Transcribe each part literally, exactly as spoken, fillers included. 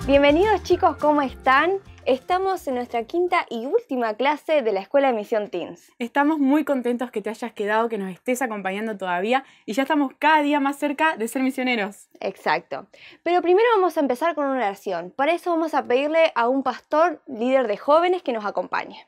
Bienvenidos chicos, ¿cómo están? Estamos en nuestra quinta y última clase de la Escuela de Misión Teens. Estamos muy contentos que te hayas quedado, que nos estés acompañando todavía y ya estamos cada día más cerca de ser misioneros. Exacto. Pero primero vamos a empezar con una oración. Para eso vamos a pedirle a un pastor, líder de jóvenes, que nos acompañe.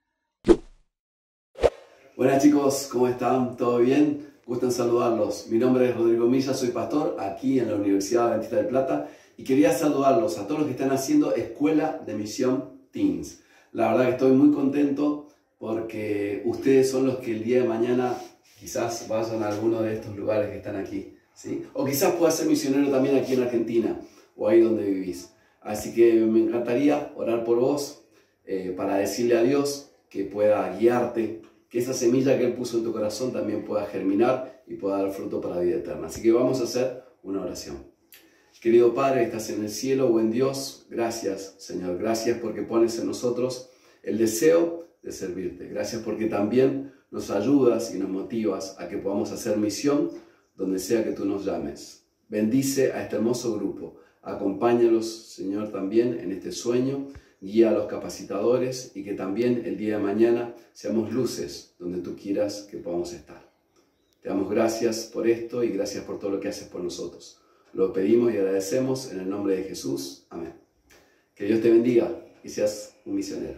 Buenas chicos, ¿cómo están? ¿Todo bien? Gusto en saludarlos. Mi nombre es Rodrigo Milla, soy pastor aquí en la Universidad Adventista del Plata y quería saludarlos a todos los que están haciendo Escuela de Misión Teens. La verdad que estoy muy contento porque ustedes son los que el día de mañana quizás vayan a alguno de estos lugares que están aquí, ¿sí? O quizás puedas ser misionero también aquí en Argentina o ahí donde vivís. Así que me encantaría orar por vos eh, para decirle a Dios que pueda guiarte, que esa semilla que Él puso en tu corazón también pueda germinar y pueda dar fruto para la vida eterna. Así que vamos a hacer una oración. Querido Padre, que estás en el cielo, buen Dios, gracias, Señor. Gracias porque pones en nosotros el deseo de servirte. Gracias porque también nos ayudas y nos motivas a que podamos hacer misión donde sea que tú nos llames. Bendice a este hermoso grupo. Acompáñalos, Señor, también en este sueño. Guía a los capacitadores y que también el día de mañana seamos luces donde tú quieras que podamos estar. Te damos gracias por esto y gracias por todo lo que haces por nosotros. Lo pedimos y agradecemos en el nombre de Jesús. Amén. Que Dios te bendiga y seas un misionero.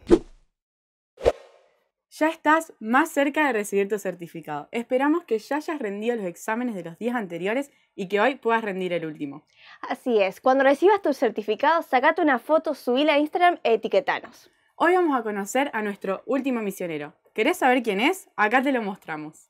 Ya estás más cerca de recibir tu certificado. Esperamos que ya hayas rendido los exámenes de los días anteriores y que hoy puedas rendir el último. Así es, cuando recibas tu certificado, sacate una foto, subila a Instagram e etiquetanos. Hoy vamos a conocer a nuestro último misionero. ¿Querés saber quién es? Acá te lo mostramos.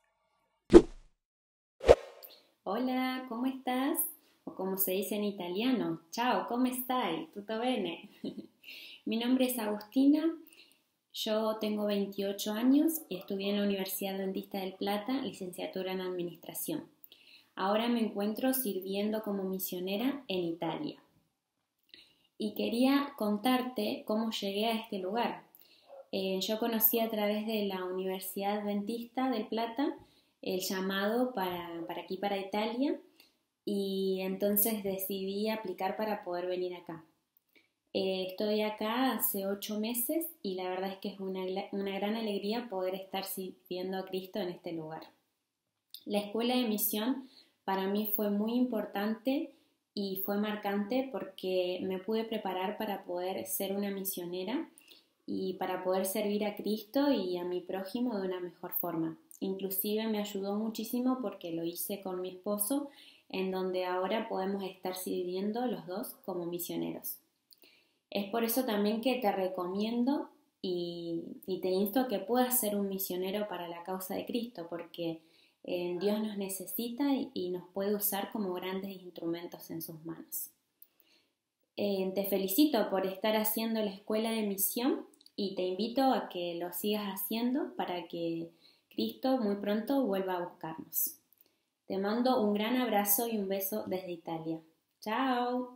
Hola, ¿cómo estás? O como se dice en italiano, ciao, come stai? Tutto bene? Mi nombre es Agustina, yo tengo veintiocho años y estudié en la Universidad Adventista del Plata, licenciatura en Administración. Ahora me encuentro sirviendo como misionera en Italia. Y quería contarte cómo llegué a este lugar. Eh, yo conocí a través de la Universidad Adventista del Plata el llamado para, para aquí, para Italia, y entonces decidí aplicar para poder venir acá. Eh, estoy acá hace ocho meses y la verdad es que es una, una gran alegría poder estar sirviendo a Cristo en este lugar. La escuela de misión para mí fue muy importante y fue marcante porque me pude preparar para poder ser una misionera y para poder servir a Cristo y a mi prójimo de una mejor forma. Inclusive me ayudó muchísimo porque lo hice con mi esposo, en donde ahora podemos estar sirviendo los dos como misioneros. Es por eso también que te recomiendo y, y te insto a que puedas ser un misionero para la causa de Cristo, porque eh, Dios nos necesita y, y nos puede usar como grandes instrumentos en sus manos. Eh, te felicito por estar haciendo la escuela de misión y te invito a que lo sigas haciendo para que Cristo muy pronto vuelva a buscarnos. Te mando un gran abrazo y un beso desde Italia. ¡Chao!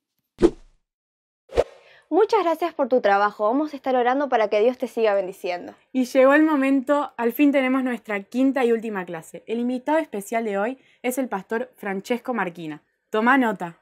Muchas gracias por tu trabajo. Vamos a estar orando para que Dios te siga bendiciendo. Y llegó el momento, al fin tenemos nuestra quinta y última clase. El invitado especial de hoy es el pastor Francesco Marquina. Toma nota.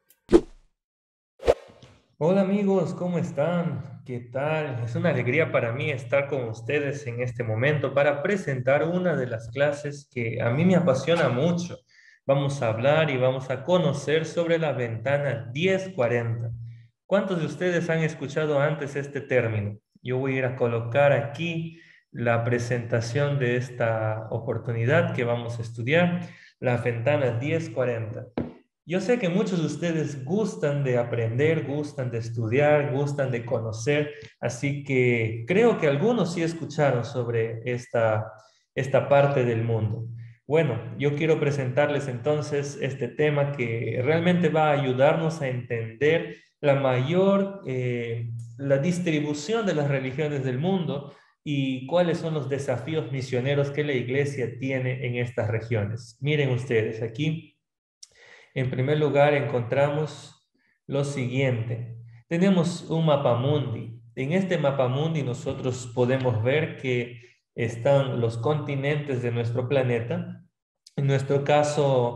Hola amigos, ¿cómo están? ¿Qué tal? Es una alegría para mí estar con ustedes en este momento para presentar una de las clases que a mí me apasiona mucho. Vamos a hablar y vamos a conocer sobre la ventana diez cuarenta. ¿Cuántos de ustedes han escuchado antes este término? Yo voy a ir a colocar aquí la presentación de esta oportunidad que vamos a estudiar, la ventana diez cuarenta. Yo sé que muchos de ustedes gustan de aprender, gustan de estudiar, gustan de conocer, así que creo que algunos sí escucharon sobre esta, esta parte del mundo. Bueno, yo quiero presentarles entonces este tema que realmente va a ayudarnos a entender la mayor, eh, la distribución de las religiones del mundo y cuáles son los desafíos misioneros que la iglesia tiene en estas regiones. Miren ustedes aquí. En primer lugar, encontramos lo siguiente. Tenemos un mapamundi. En este mapamundi nosotros podemos ver que están los continentes de nuestro planeta. En nuestro caso,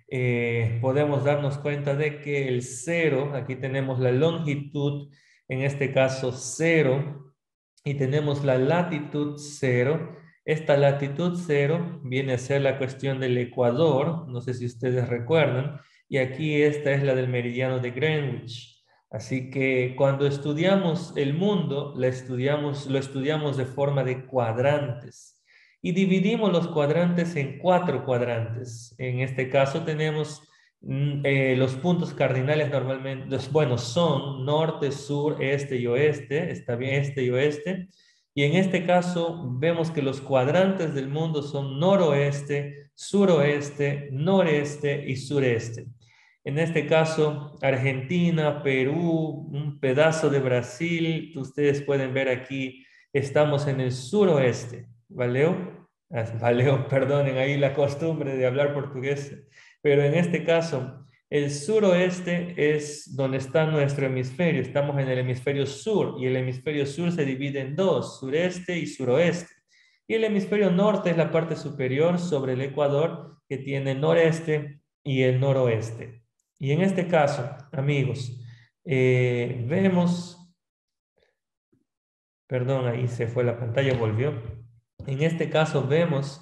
eh, podemos darnos cuenta de que el cero, aquí tenemos la longitud, en este caso cero, y tenemos la latitud cero. Esta latitud cero viene a ser la cuestión del ecuador, no sé si ustedes recuerdan, y aquí esta es la del meridiano de Greenwich. Así que cuando estudiamos el mundo, la estudiamos, lo estudiamos de forma de cuadrantes y dividimos los cuadrantes en cuatro cuadrantes. En este caso tenemos mm, eh, los puntos cardinales normalmente, los, bueno, son norte, sur, este y oeste, está bien, este y oeste. Y en este caso vemos que los cuadrantes del mundo son noroeste, suroeste, noreste y sureste. En este caso, Argentina, Perú, un pedazo de Brasil, ustedes pueden ver aquí, estamos en el suroeste. ¿Valeo? Ah, valeo, perdonen ahí la costumbre de hablar portugués, pero en este caso, el suroeste es donde está nuestro hemisferio. Estamos en el hemisferio sur y el hemisferio sur se divide en dos, sureste y suroeste. Y el hemisferio norte es la parte superior sobre el ecuador que tiene el noreste y el noroeste. Y en este caso, amigos, eh, vemos, perdón, ahí se fue la pantalla, volvió. En este caso vemos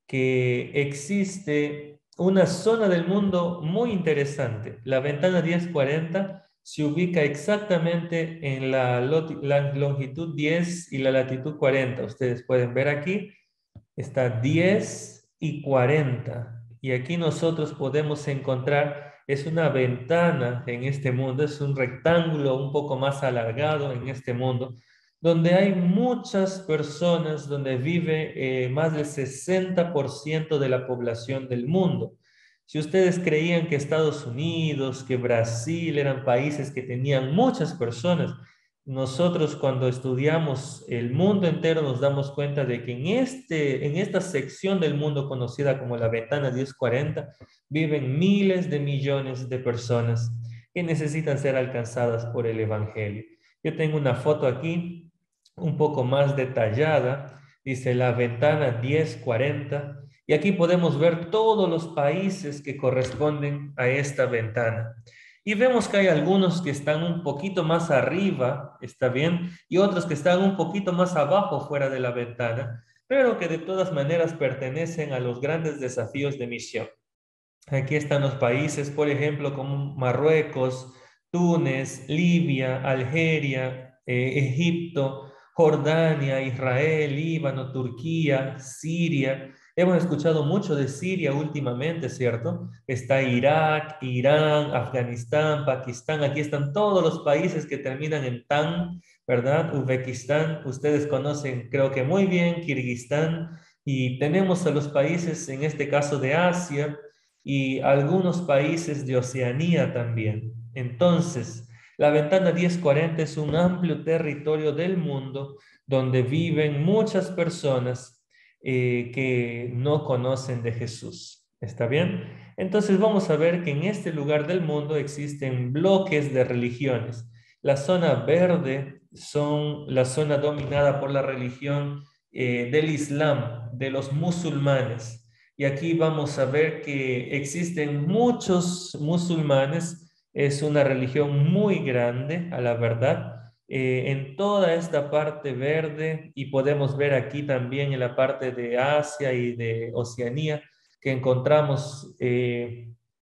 que existe una zona del mundo muy interesante. La ventana diez cuarenta se ubica exactamente en la, la longitud diez y la latitud cuarenta. Ustedes pueden ver aquí, está diez y cuarenta. Y aquí nosotros podemos encontrar, es una ventana en este mundo, es un rectángulo un poco más alargado en este mundo, donde hay muchas personas, donde vive eh, más del sesenta por ciento de la población del mundo. Si ustedes creían que Estados Unidos, que Brasil eran países que tenían muchas personas, nosotros cuando estudiamos el mundo entero nos damos cuenta de que en, este, en esta sección del mundo conocida como la ventana diez cuarenta viven miles de millones de personas que necesitan ser alcanzadas por el Evangelio. Yo tengo una foto aquí un poco más detallada, dice la ventana diez cuarenta, y aquí podemos ver todos los países que corresponden a esta ventana. Y vemos que hay algunos que están un poquito más arriba, está bien, y otros que están un poquito más abajo fuera de la ventana, pero que de todas maneras pertenecen a los grandes desafíos de misión. Aquí están los países, por ejemplo, como Marruecos, Túnez, Libia, Algeria, eh, Egipto, Jordania, Israel, Líbano, Turquía, Siria. Hemos escuchado mucho de Siria últimamente, ¿cierto? Está Irak, Irán, Afganistán, Pakistán. Aquí están todos los países que terminan en tan, ¿verdad? Uzbekistán, ustedes conocen, creo que muy bien, Kirguistán. Y tenemos a los países, en este caso de Asia, y algunos países de Oceanía también. Entonces, la ventana diez cuarenta es un amplio territorio del mundo donde viven muchas personas eh, que no conocen de Jesús. ¿Está bien? Entonces vamos a ver que en este lugar del mundo existen bloques de religiones. La zona verde son la zona dominada por la religión eh, del Islam, de los musulmanes. Y aquí vamos a ver que existen muchos musulmanes. Es una religión muy grande, a la verdad, eh, en toda esta parte verde, y podemos ver aquí también en la parte de Asia y de Oceanía que encontramos eh,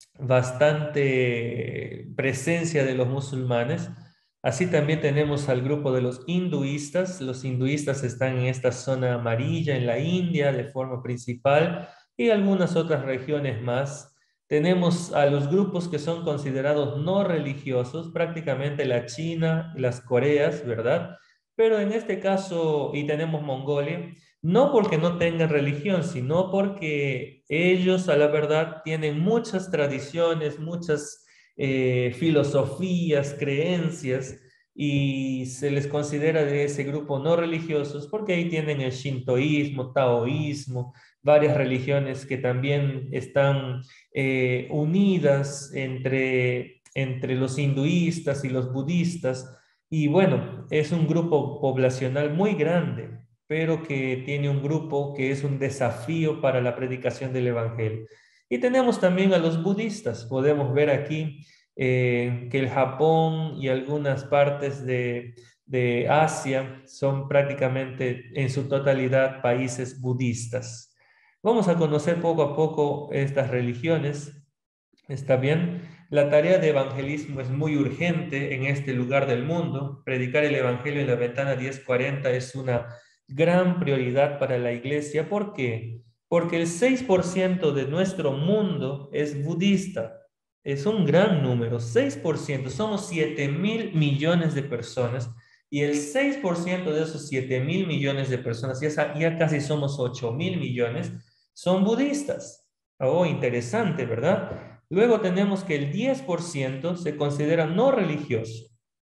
bastante presencia de los musulmanes. Así también tenemos al grupo de los hinduistas. Los hinduistas están en esta zona amarilla en la India de forma principal y algunas otras regiones más. Tenemos a los grupos que son considerados no religiosos, prácticamente la China y las Coreas, ¿verdad? Pero en este caso, y tenemos Mongolia, no porque no tengan religión, sino porque ellos, a la verdad, tienen muchas tradiciones, muchas eh, filosofías, creencias, y se les considera de ese grupo no religiosos porque ahí tienen el shintoísmo, taoísmo, varias religiones que también están eh, unidas entre, entre los hinduistas y los budistas. Y bueno, es un grupo poblacional muy grande, pero que tiene un grupo que es un desafío para la predicación del Evangelio. Y tenemos también a los budistas. Podemos ver aquí eh, que el Japón y algunas partes de, de Asia son prácticamente en su totalidad países budistas. Vamos a conocer poco a poco estas religiones. ¿Está bien? La tarea de evangelismo es muy urgente en este lugar del mundo. Predicar el evangelio en la ventana diez cuarenta es una gran prioridad para la iglesia. ¿Por qué? Porque el seis por ciento de nuestro mundo es budista. Es un gran número, seis por ciento. Somos siete mil millones de personas y el seis por ciento de esos siete mil millones de personas, ya, ya casi somos ocho mil millones, son budistas. Oh, interesante, ¿verdad? Luego tenemos que el diez por ciento se considera no religioso.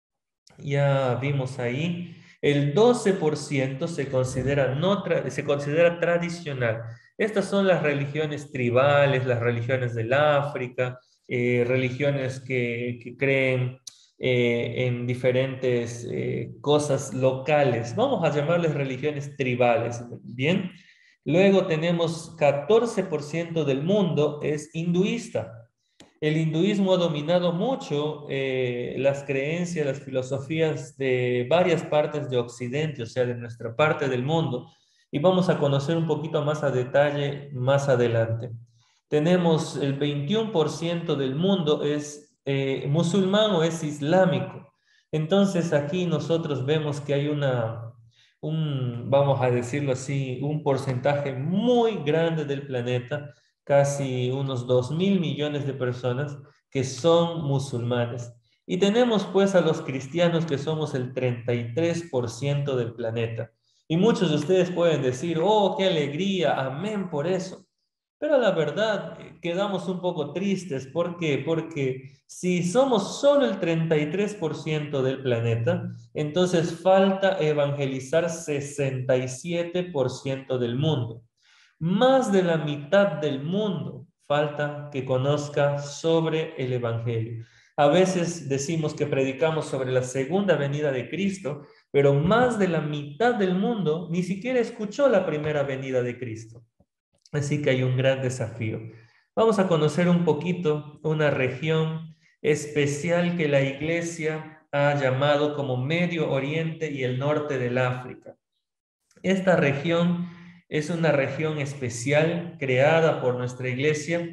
Ya vimos ahí. El doce por ciento se considera, no tra- se considera tradicional. Estas son las religiones tribales, las religiones del África, eh, religiones que, que creen eh, en diferentes eh, cosas locales. Vamos a llamarles religiones tribales, ¿bien? Luego tenemos catorce por ciento del mundo es hinduista. El hinduismo ha dominado mucho eh, las creencias, las filosofías de varias partes de Occidente, o sea, de nuestra parte del mundo, y vamos a conocer un poquito más a detalle más adelante. Tenemos el veintiuno por ciento del mundo es eh, musulmán o es islámico. Entonces aquí nosotros vemos que hay una, un, vamos a decirlo así, un porcentaje muy grande del planeta, casi unos dos mil millones de personas que son musulmanes. Y tenemos pues a los cristianos que somos el treinta y tres por ciento del planeta. Y muchos de ustedes pueden decir, oh, qué alegría, amén por eso. Pero la verdad, quedamos un poco tristes. ¿Por qué? Porque si somos solo el treinta y tres por ciento del planeta, entonces falta evangelizar sesenta y siete por ciento del mundo. Más de la mitad del mundo falta que conozca sobre el Evangelio. A veces decimos que predicamos sobre la segunda venida de Cristo, pero más de la mitad del mundo ni siquiera escuchó la primera venida de Cristo. Así que hay un gran desafío. Vamos a conocer un poquito una región especial que la Iglesia ha llamado como Medio Oriente y el norte del África. Esta región es una región especial creada por nuestra iglesia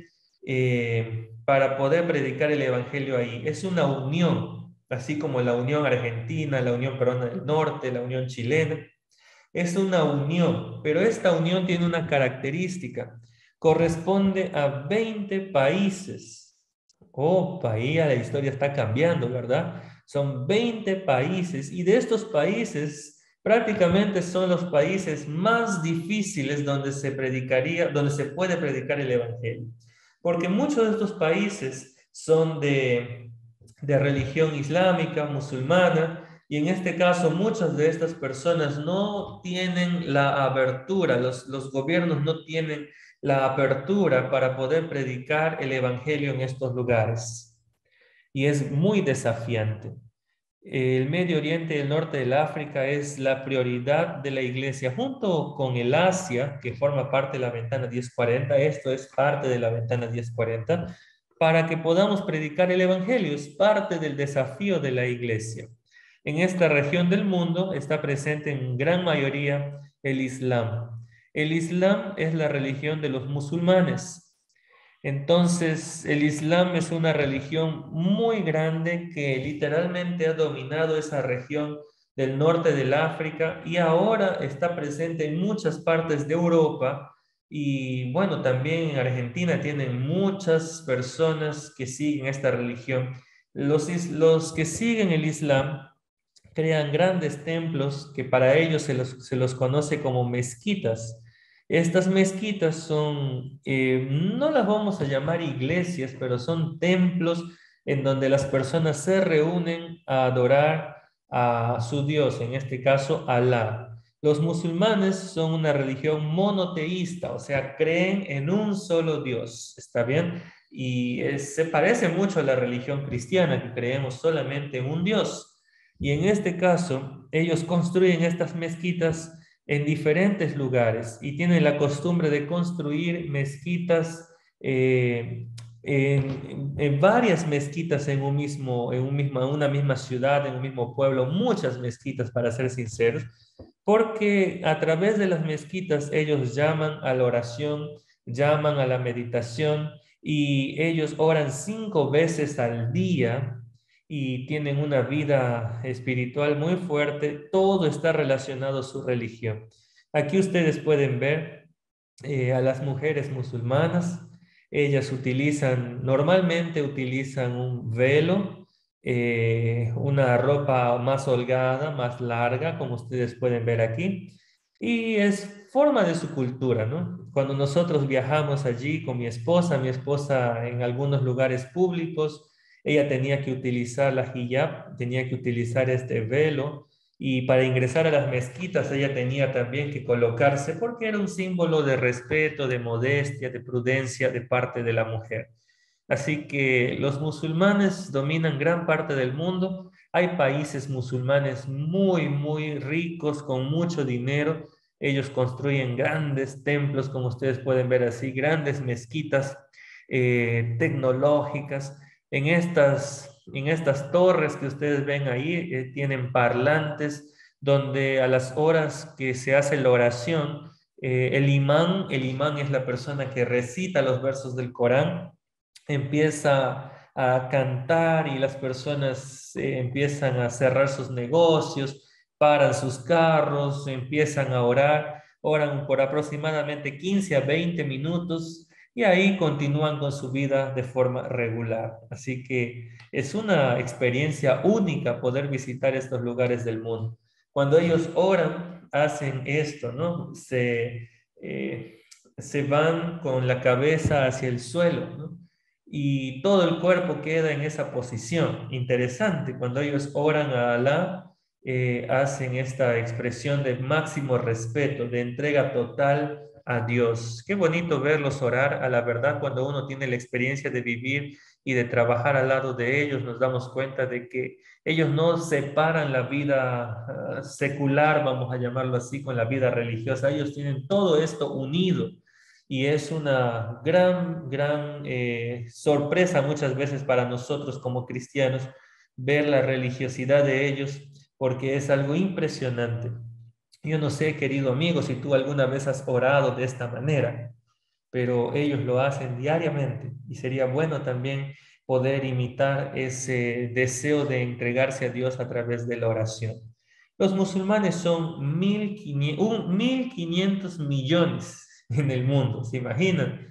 eh, para poder predicar el evangelio ahí. Es una unión, así como la Unión Argentina, la Unión Peruana del Norte, la Unión Chilena. Es una unión, pero esta unión tiene una característica. Corresponde a veinte países. Oh, país, la historia está cambiando, ¿verdad? Son veinte países y de estos países prácticamente son los países más difíciles donde se predicaría, donde se puede predicar el evangelio. Porque muchos de estos países son de, de religión islámica, musulmana, y en este caso muchas de estas personas no tienen la abertura, los, los gobiernos no tienen la apertura para poder predicar el evangelio en estos lugares. Y es muy desafiante. El Medio Oriente y el norte del África es la prioridad de la iglesia, junto con el Asia, que forma parte de la ventana diez cuarenta. Esto es parte de la ventana diez cuarenta, para que podamos predicar el evangelio. Es parte del desafío de la iglesia. En esta región del mundo está presente en gran mayoría el Islam. El Islam es la religión de los musulmanes. Entonces, el Islam es una religión muy grande que literalmente ha dominado esa región del norte del África y ahora está presente en muchas partes de Europa y bueno, también en Argentina tienen muchas personas que siguen esta religión. Los, los que siguen el Islam crean grandes templos que para ellos se los, se los conoce como mezquitas. Estas mezquitas son, eh, no las vamos a llamar iglesias, pero son templos en donde las personas se reúnen a adorar a su Dios, en este caso Alá. Los musulmanes son una religión monoteísta, o sea, creen en un solo Dios, ¿está bien? Y es, se parece mucho a la religión cristiana, que creemos solamente en un Dios. Y en este caso, ellos construyen estas mezquitas en diferentes lugares y tienen la costumbre de construir mezquitas eh, en, en varias mezquitas en, un mismo, en un misma, una misma ciudad, en un mismo pueblo, muchas mezquitas para ser sinceros, porque a través de las mezquitas ellos llaman a la oración, llaman a la meditación y ellos oran cinco veces al día y tienen una vida espiritual muy fuerte. Todo está relacionado a su religión. Aquí ustedes pueden ver eh, a las mujeres musulmanas. Ellas utilizan, normalmente utilizan un velo, eh, una ropa más holgada, más larga, como ustedes pueden ver aquí, y es forma de su cultura, ¿no? Cuando nosotros viajamos allí con mi esposa, mi esposa en algunos lugares públicos, ella tenía que utilizar la hijab, tenía que utilizar este velo, y para ingresar a las mezquitas ella tenía también que colocarse porque era un símbolo de respeto, de modestia, de prudencia de parte de la mujer. Así que los musulmanes dominan gran parte del mundo. Hay países musulmanes muy, muy ricos, con mucho dinero. Ellos construyen grandes templos, como ustedes pueden ver así, grandes mezquitas eh, tecnológicas. En estas, en estas torres que ustedes ven ahí, eh, tienen parlantes donde a las horas que se hace la oración, eh, el imán, el imán es la persona que recita los versos del Corán, empieza a cantar y las personas eh, empiezan a cerrar sus negocios, paran sus carros, empiezan a orar, oran por aproximadamente quince a veinte minutos y ahí continúan con su vida de forma regular. Así que es una experiencia única poder visitar estos lugares del mundo. Cuando ellos oran, hacen esto, ¿no? Se, eh, se van con la cabeza hacia el suelo, ¿no? Y todo el cuerpo queda en esa posición. Interesante, cuando ellos oran a Alá, eh, hacen esta expresión de máximo respeto, de entrega total a Dios. Qué bonito verlos orar. A la verdad, cuando uno tiene la experiencia de vivir y de trabajar al lado de ellos, nos damos cuenta de que ellos no separan la vida uh, secular, vamos a llamarlo así, con la vida religiosa. Ellos tienen todo esto unido. Y es una gran, gran eh, sorpresa muchas veces para nosotros como cristianos ver la religiosidad de ellos, porque es algo impresionante. Yo no sé, querido amigo, si tú alguna vez has orado de esta manera, pero ellos lo hacen diariamente y sería bueno también poder imitar ese deseo de entregarse a Dios a través de la oración. Los musulmanes son mil quinientos millones en el mundo, ¿se imaginan?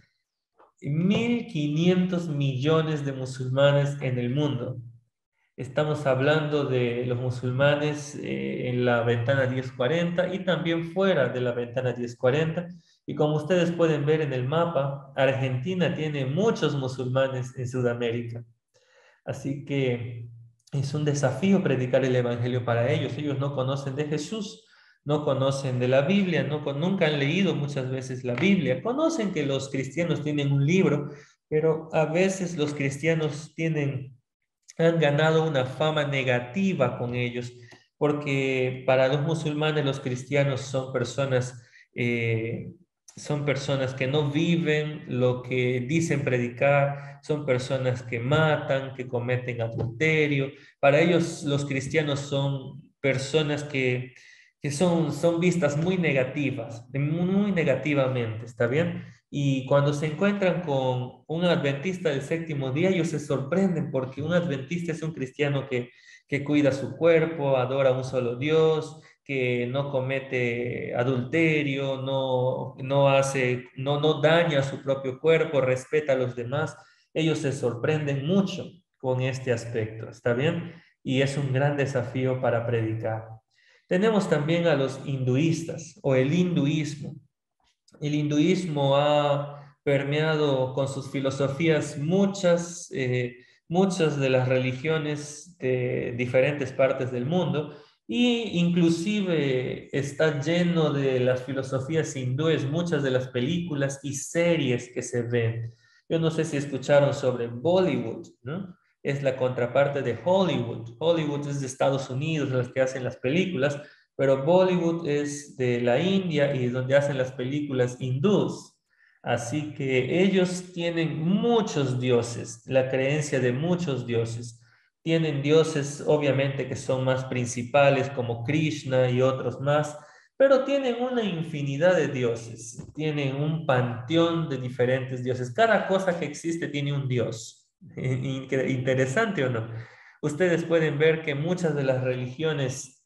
mil quinientos millones de musulmanes en el mundo. Estamos hablando de los musulmanes eh, en la ventana diez cuarenta y también fuera de la ventana diez cuarenta. Y como ustedes pueden ver en el mapa, Argentina tiene muchos musulmanes en Sudamérica. Así que es un desafío predicar el evangelio para ellos. Ellos no conocen de Jesús, no conocen de la Biblia, no, nunca han leído muchas veces la Biblia. Conocen que los cristianos tienen un libro, pero a veces los cristianos tienen, han ganado una fama negativa con ellos, porque para los musulmanes los cristianos son personas, eh, son personas que no viven lo que dicen predicar, son personas que matan, que cometen adulterio. Para ellos los cristianos son personas que que son, son vistas muy negativas, muy negativamente, ¿está bien? Y cuando se encuentran con un adventista del séptimo día, ellos se sorprenden porque un adventista es un cristiano que, que cuida su cuerpo, adora a un solo Dios, que no comete adulterio, no, no, hace, no, no daña a su propio cuerpo, respeta a los demás. Ellos se sorprenden mucho con este aspecto, ¿está bien? Y es un gran desafío para predicar. Tenemos también a los hinduistas o el hinduismo. El hinduismo ha permeado con sus filosofías muchas, eh, muchas de las religiones de diferentes partes del mundo y inclusive está lleno de las filosofías hindúes, muchas de las películas y series que se ven. Yo no sé si escucharon sobre Bollywood, ¿no? Es la contraparte de Hollywood. Hollywood es de Estados Unidos, las que hacen las películas, pero Bollywood es de la India y donde hacen las películas hindús. Así que ellos tienen muchos dioses, la creencia de muchos dioses. Tienen dioses, obviamente, que son más principales, como Krishna y otros más, pero tienen una infinidad de dioses. Tienen un panteón de diferentes dioses. Cada cosa que existe tiene un dios. ¿Interesante o no? Ustedes pueden ver que muchas de las religiones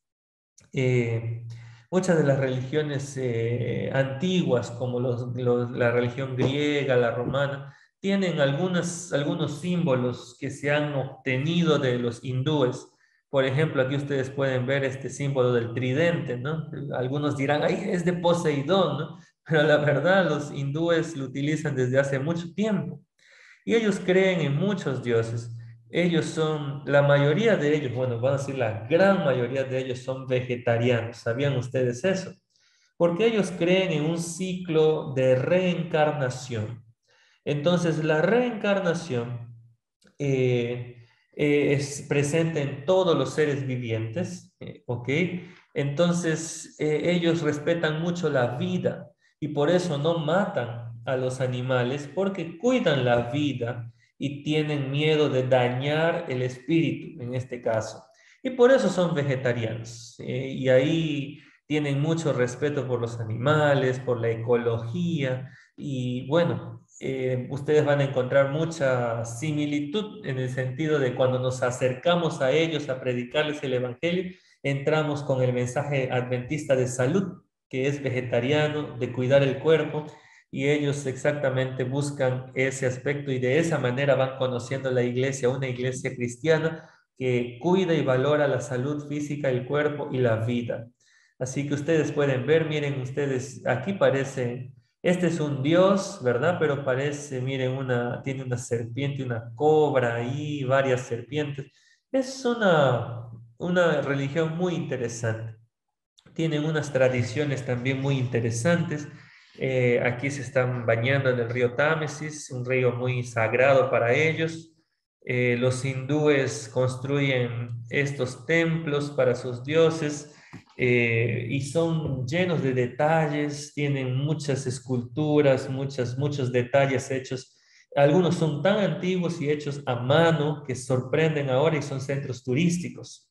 eh, muchas de las religiones eh, antiguas, como los, los, la religión griega, la romana, tienen algunas, algunos símbolos que se han obtenido de los hindúes. Por ejemplo, aquí ustedes pueden ver este símbolo del tridente, ¿no? Algunos dirán, ay, es de Poseidón, ¿no? Pero la verdad, los hindúes lo utilizan desde hace mucho tiempo. Y ellos creen en muchos dioses. Ellos son, la mayoría de ellos, bueno, van a decir la gran mayoría de ellos son vegetarianos. ¿Sabían ustedes eso? Porque ellos creen en un ciclo de reencarnación. Entonces, la reencarnación eh, eh, es presente en todos los seres vivientes, eh, ¿ok? Entonces, eh, ellos respetan mucho la vida y por eso no matan a los animales, porque cuidan la vida y tienen miedo de dañar el espíritu, en este caso. Y por eso son vegetarianos. Eh, y ahí tienen mucho respeto por los animales, por la ecología. Y bueno, eh, ustedes van a encontrar mucha similitud en el sentido de cuando nos acercamos a ellos a predicarles el evangelio, entramos con el mensaje adventista de salud, que es vegetariano, de cuidar el cuerpo, y ellos exactamente buscan ese aspecto y de esa manera van conociendo la iglesia, una iglesia cristiana que cuida y valora la salud física, el cuerpo y la vida. Así que ustedes pueden ver, miren ustedes, aquí parece, este es un dios, ¿verdad? Pero parece, miren, una, tiene una serpiente, una cobra ahí, varias serpientes. Es una, una religión muy interesante. Tienen unas tradiciones también muy interesantes. Eh, aquí se están bañando en el río Támesis, un río muy sagrado para ellos. Eh, los hindúes construyen estos templos para sus dioses eh, y son llenos de detalles, tienen muchas esculturas, muchas, muchos detalles hechos. Algunos son tan antiguos y hechos a mano que sorprenden ahora y son centros turísticos.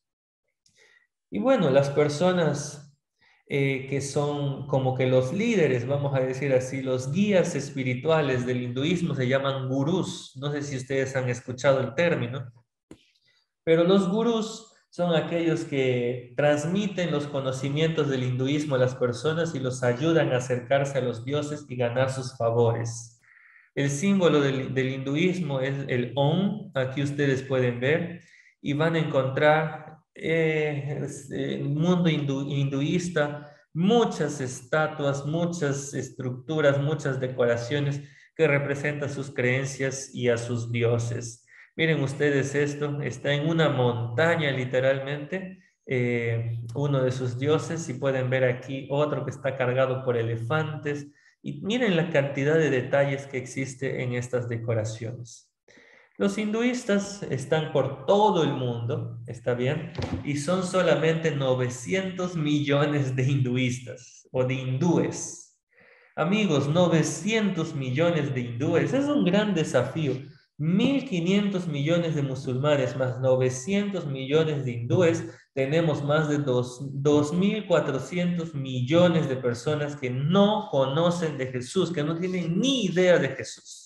Y bueno, las personas eh, que son como que los líderes, vamos a decir así, los guías espirituales del hinduismo se llaman gurús. No sé si ustedes han escuchado el término, pero los gurús son aquellos que transmiten los conocimientos del hinduismo a las personas y los ayudan a acercarse a los dioses y ganar sus favores. El símbolo del, del hinduismo es el Om, aquí ustedes pueden ver, y van a encontrar eh, el mundo hindu, hinduista, muchas estatuas, muchas estructuras, muchas decoraciones que representan sus creencias y a sus dioses. Miren ustedes esto, está en una montaña literalmente, eh, uno de sus dioses, y pueden ver aquí otro que está cargado por elefantes, y miren la cantidad de detalles que existe en estas decoraciones. Los hinduistas están por todo el mundo, ¿está bien? Y son solamente novecientos millones de hinduistas o de hindúes. Amigos, novecientos millones de hindúes, es un gran desafío. mil quinientos millones de musulmanes más novecientos millones de hindúes, tenemos más de dos mil cuatrocientos millones de personas que no conocen de Jesús, que no tienen ni idea de Jesús.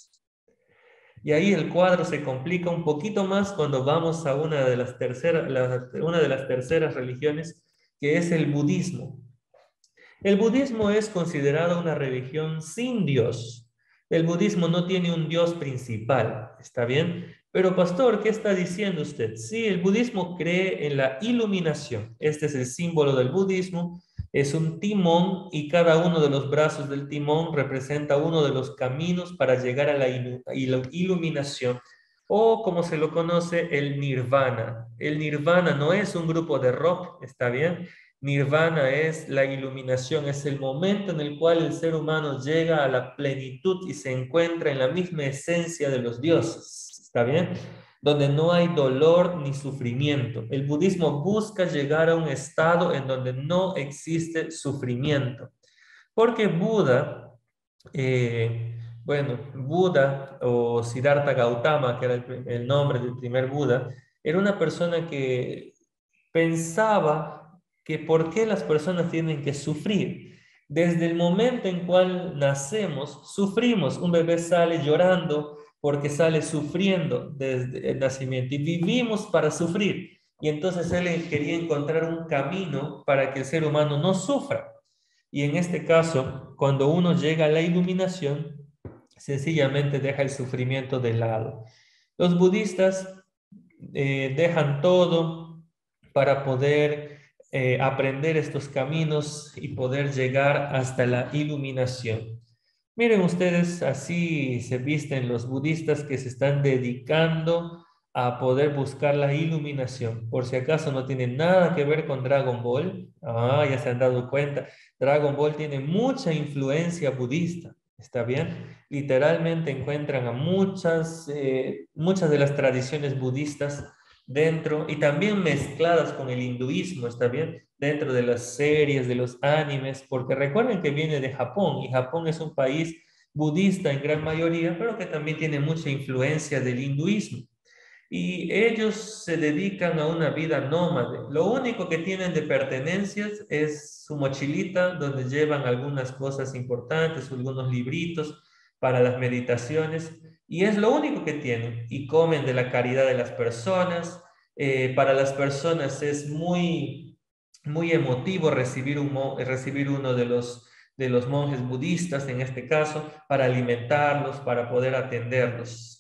Y ahí el cuadro se complica un poquito más cuando vamos a una de las terceras, la, una de las terceras religiones, que es el budismo. El budismo es considerado una religión sin Dios. El budismo no tiene un Dios principal, ¿está bien? Pero pastor, ¿qué está diciendo usted? Sí, el budismo cree en la iluminación. Este es el símbolo del budismo. Es un timón y cada uno de los brazos del timón representa uno de los caminos para llegar a la iluminación, o como se lo conoce, el nirvana. El nirvana no es un grupo de rock, ¿está bien? Nirvana es la iluminación, es el momento en el cual el ser humano llega a la plenitud y se encuentra en la misma esencia de los dioses, ¿está bien? Donde no hay dolor ni sufrimiento. El budismo busca llegar a un estado en donde no existe sufrimiento. Porque Buda, eh, bueno, Buda o Siddhartha Gautama, que era el, el nombre del primer Buda, era una persona que pensaba que por qué las personas tienen que sufrir. Desde el momento en cual nacemos, sufrimos. Un bebé sale llorando porque sale sufriendo desde el nacimiento y vivimos para sufrir. Y entonces él quería encontrar un camino para que el ser humano no sufra. Y en este caso, cuando uno llega a la iluminación, sencillamente deja el sufrimiento de lado. Los budistas eh, dejan todo para poder eh, aprender estos caminos y poder llegar hasta la iluminación. Miren ustedes, así se visten los budistas que se están dedicando a poder buscar la iluminación. Por si acaso no tiene nada que ver con Dragon Ball. Ah, ya se han dado cuenta. Dragon Ball tiene mucha influencia budista. ¿Está bien? Literalmente encuentran a muchas, eh, muchas de las tradiciones budistas dentro y también mezcladas con el hinduismo, ¿está bien? Dentro de las series, de los animes, porque recuerden que viene de Japón y Japón es un país budista en gran mayoría, pero que también tiene mucha influencia del hinduismo. Y ellos se dedican a una vida nómade. Lo único que tienen de pertenencias es su mochilita, donde llevan algunas cosas importantes, algunos libritos para las meditaciones, y es lo único que tienen. Y comen de la caridad de las personas. Eh, para las personas es muy, muy emotivo recibir, un, recibir uno de los, de los monjes budistas, en este caso, para alimentarlos, para poder atenderlos.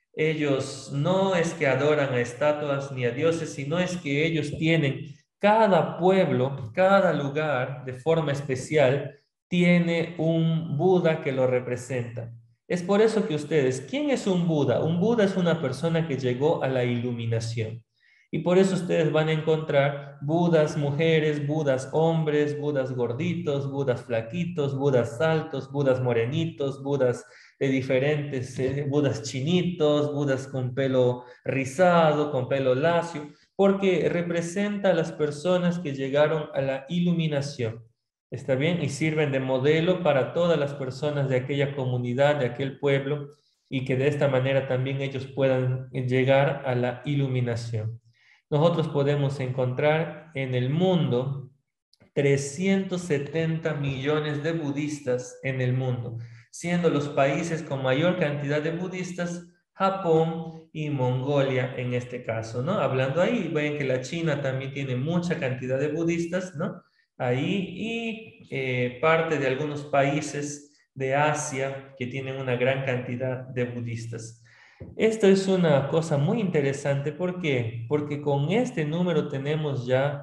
Ellos no es que adoran a estatuas ni a dioses, sino es que ellos tienen, cada pueblo, cada lugar, de forma especial, tiene un Buda que lo representa. Es por eso que ustedes, ¿quién es un Buda? Un Buda es una persona que llegó a la iluminación. Y por eso ustedes van a encontrar Budas mujeres, Budas hombres, Budas gorditos, Budas flaquitos, Budas altos, Budas morenitos, Budas de diferentes, eh, Budas chinitos, Budas con pelo rizado, con pelo lacio, porque representa a las personas que llegaron a la iluminación. ¿Está bien? Y sirven de modelo para todas las personas de aquella comunidad, de aquel pueblo, y que de esta manera también ellos puedan llegar a la iluminación. Nosotros podemos encontrar en el mundo trescientos setenta millones de budistas en el mundo, siendo los países con mayor cantidad de budistas Japón y Mongolia en este caso, ¿no? Hablando ahí, ven que la China también tiene mucha cantidad de budistas, ¿no? Ahí, y eh, parte de algunos países de Asia que tienen una gran cantidad de budistas. Esto es una cosa muy interesante. ¿Por qué? Porque con este número tenemos ya,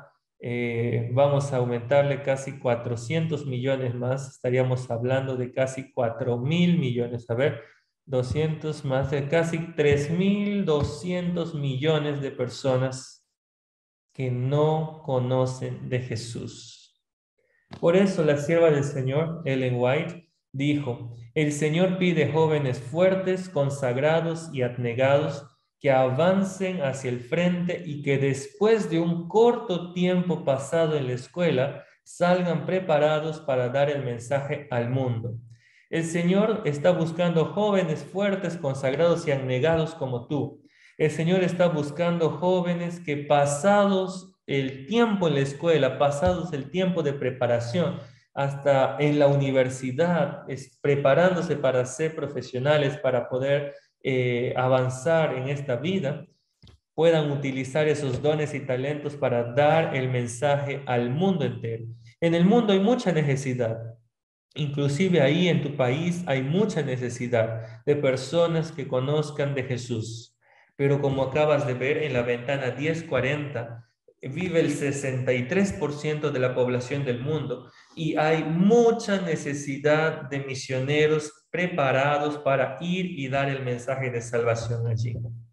eh, vamos a aumentarle casi cuatrocientos millones más, estaríamos hablando de casi cuatro mil millones, a ver, doscientos más, de casi tres mil doscientos millones de personas que no conocen de Jesús. Por eso la sierva del Señor, Ellen White, dijo: el Señor pide jóvenes fuertes, consagrados y abnegados que avancen hacia el frente y que después de un corto tiempo pasado en la escuela salgan preparados para dar el mensaje al mundo. El Señor está buscando jóvenes fuertes, consagrados y abnegados como tú. El Señor está buscando jóvenes que pasados el tiempo en la escuela, pasados el tiempo de preparación, hasta en la universidad, es, preparándose para ser profesionales, para poder eh, avanzar en esta vida, puedan utilizar esos dones y talentos para dar el mensaje al mundo entero. En el mundo hay mucha necesidad. Inclusive ahí en tu país hay mucha necesidad de personas que conozcan de Jesús. Pero como acabas de ver en la ventana diez cuarenta, vive el sesenta y tres por ciento de la población del mundo y hay mucha necesidad de misioneros preparados para ir y dar el mensaje de salvación allí.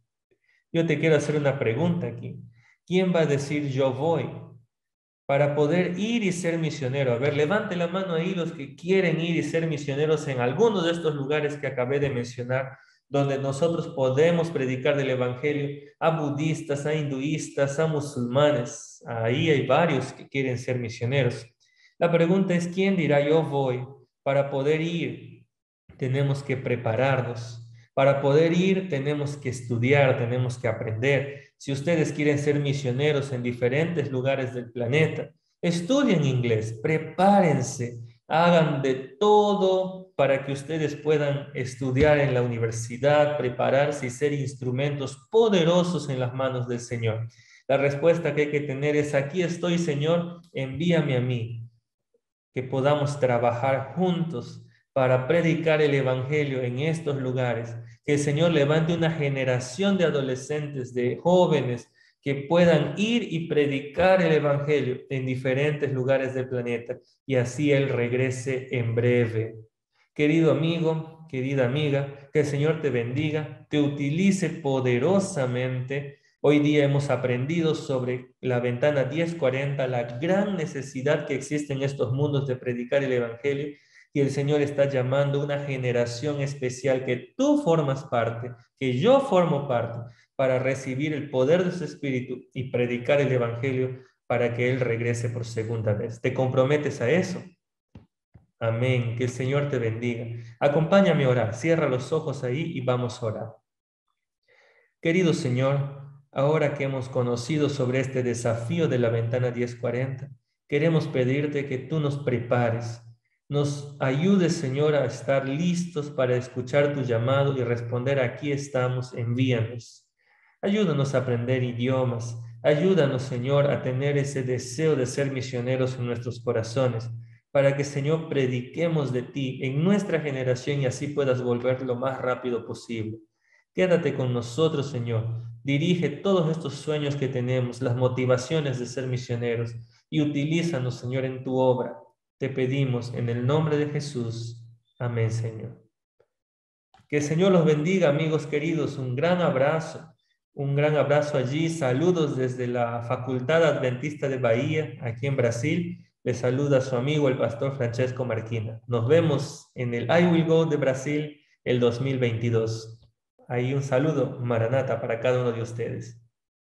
Yo te quiero hacer una pregunta aquí. ¿Quién va a decir yo voy para poder ir y ser misionero? A ver, levante la mano ahí los que quieren ir y ser misioneros en alguno de estos lugares que acabé de mencionar, donde nosotros podemos predicar del evangelio a budistas, a hinduistas, a musulmanes. Ahí hay varios que quieren ser misioneros. La pregunta es, ¿quién dirá yo voy para poder ir tenemos que prepararnos. Para poder ir tenemos que estudiar, tenemos que aprender. Si ustedes quieren ser misioneros en diferentes lugares del planeta, estudien inglés, prepárense, hagan de todo para que ustedes puedan estudiar en la universidad, prepararse y ser instrumentos poderosos en las manos del Señor. La respuesta que hay que tener es: aquí estoy, Señor, envíame a mí. Que podamos trabajar juntos para predicar el Evangelio en estos lugares. Que el Señor levante una generación de adolescentes, de jóvenes, que puedan ir y predicar el Evangelio en diferentes lugares del planeta, y así Él regrese en breve. Querido amigo, querida amiga, que el Señor te bendiga, te utilice poderosamente. Hoy día hemos aprendido sobre la ventana diez cuarenta, la gran necesidad que existe en estos mundos de predicar el Evangelio, y el Señor está llamando a una generación especial que tú formas parte, que yo formo parte, para recibir el poder de su Espíritu y predicar el Evangelio para que Él regrese por segunda vez. ¿Te comprometes a eso? Amén. Que el Señor te bendiga. Acompáñame a orar. Cierra los ojos ahí y vamos a orar. Querido Señor, ahora que hemos conocido sobre este desafío de la ventana diez cuarenta, queremos pedirte que tú nos prepares, nos ayudes, Señor, a estar listos para escuchar tu llamado y responder: aquí estamos, envíanos. Ayúdanos a aprender idiomas, ayúdanos, Señor, a tener ese deseo de ser misioneros en nuestros corazones, para que, Señor, prediquemos de ti en nuestra generación y así puedas volver lo más rápido posible. Quédate con nosotros, Señor. Dirige todos estos sueños que tenemos, las motivaciones de ser misioneros, y utilízanos, Señor, en tu obra. Te pedimos en el nombre de Jesús. Amén, Señor. Que el Señor los bendiga, amigos queridos. Un gran abrazo, un gran abrazo allí. Saludos desde la Facultad Adventista de Bahía, aquí en Brasil. Les saluda su amigo, el pastor Francesco Marquina. Nos vemos en el I Will Go de Brasil el dos mil veintidós. Ahí un saludo, Maranata, para cada uno de ustedes.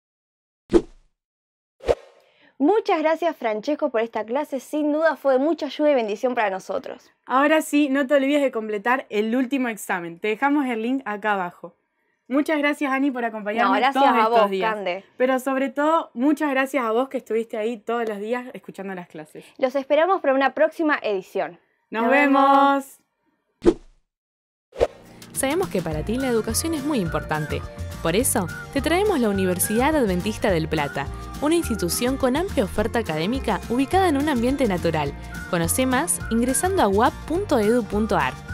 Muchas gracias, Francesco, por esta clase. Sin duda fue de mucha ayuda y bendición para nosotros. Ahora sí, no te olvides de completar el último examen. Te dejamos el link acá abajo. Muchas gracias, Ani, por acompañarnos no, gracias todos a estos vos, días. Cande. Pero sobre todo, muchas gracias a vos que estuviste ahí todos los días escuchando las clases. Los esperamos para una próxima edición. ¡Nos, Nos vemos! vemos. Sabemos que para ti la educación es muy importante. Por eso, te traemos la Universidad Adventista del Plata, una institución con amplia oferta académica ubicada en un ambiente natural. Conoce más ingresando a u a p punto edu punto a r.